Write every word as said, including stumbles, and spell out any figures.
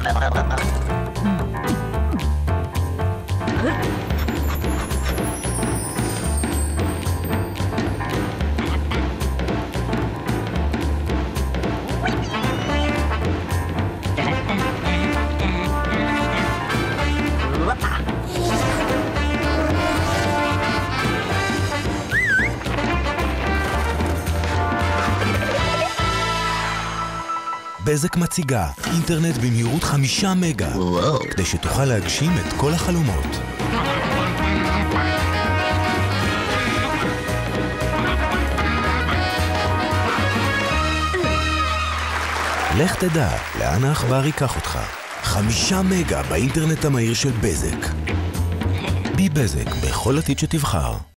בזק מציגה אינטרנט במהירות חמישה מגה, וואו. כדי שתוכל להגשים את כל החלומות. לך תדע לאן העכבר ייקח אותך. חמישה מגה באינטרנט המהיר של בזק. בי בזק בכל עתיד שתבחר.